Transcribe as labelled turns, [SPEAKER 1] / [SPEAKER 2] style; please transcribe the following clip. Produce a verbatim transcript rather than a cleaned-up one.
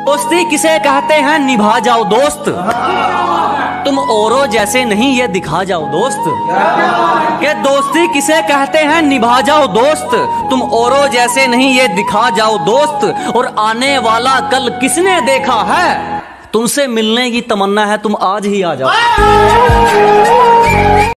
[SPEAKER 1] दोस्ती किसे कहते हैं निभा जाओ दोस्त, तुम औरों जैसे नहीं ये दिखा जाओ दोस्त। के दोस्ती किसे कहते हैं निभा जाओ दोस्त, तुम औरों जैसे नहीं ये दिखा जाओ दोस्त। और आने वाला कल किसने देखा है, तुमसे मिलने की तमन्ना है तुम आज ही आ जाओ।